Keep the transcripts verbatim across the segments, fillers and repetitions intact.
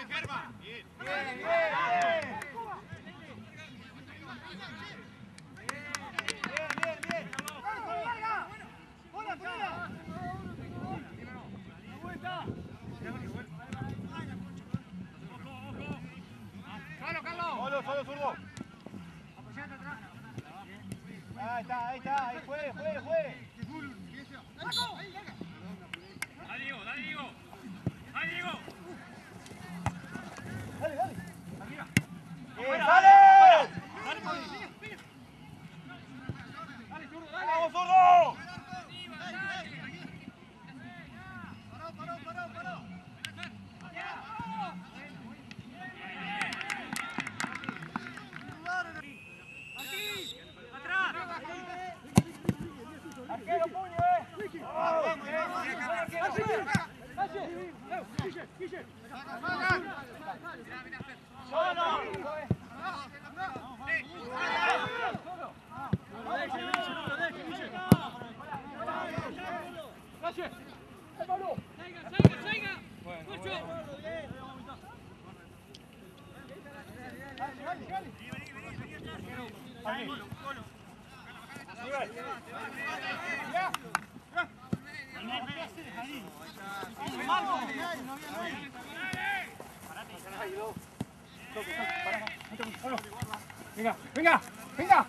Solo, solo, zurdo. Ahí está, ahí está, ahí fue, fue, fue. Dale, Diego, dale, Diego. Dale, Diego. Dale, dale. ¡Afuera! ¡Dale! Dale, Pablo. Dale, zurdo, dale. ¡Vamos, zurdo! Paró, paró, paró, paró. ¡Arquero, puño, eh! ¡Vamos, Venga, venga, venga.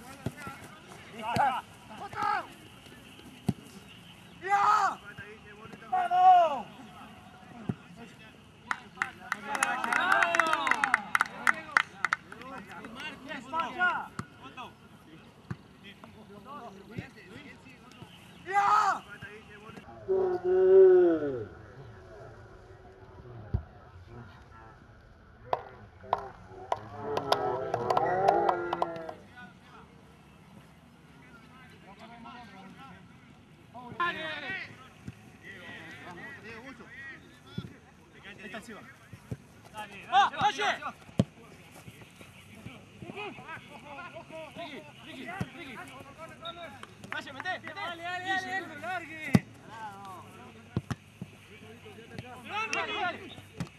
¡Ya! ¡Vamos! ¡Ya! ¡Va, Valle! Valle, mete, mete. Dale, dale, dale. ¡No largue! ¡Dale, dale!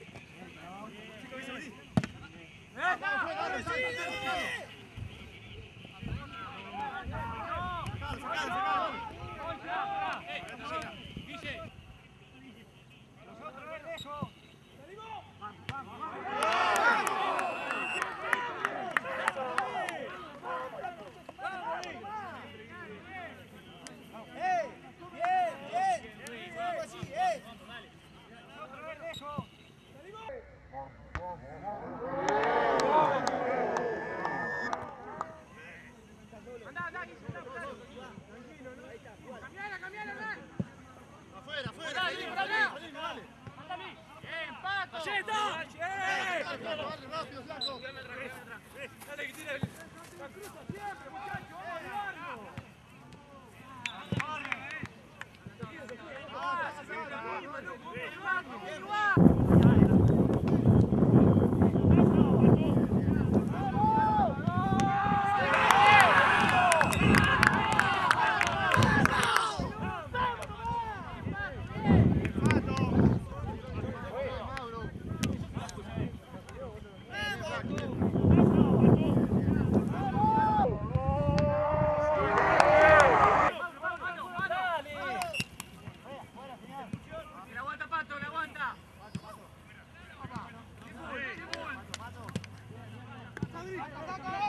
Dale, que tira el... La cruza siempre, muchachos, ¡Ataca!